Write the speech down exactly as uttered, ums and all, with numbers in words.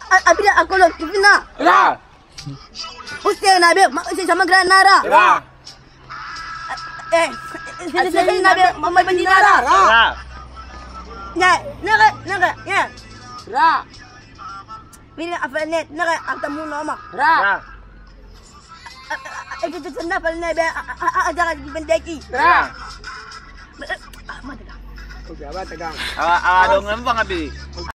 abila akolo kipina. Ra. Usted nabe, usted sama granara. Ra. Eh, usted nabe, mama bandinara. Ra. Ya, naga, naga, ya. Ra. Bila apa net, naga atamu nama. Ra. Eh, itu sana pal nabe, ada lagi bendeki. Ra. Ah, mati dah. Awa awa dong lempang abi.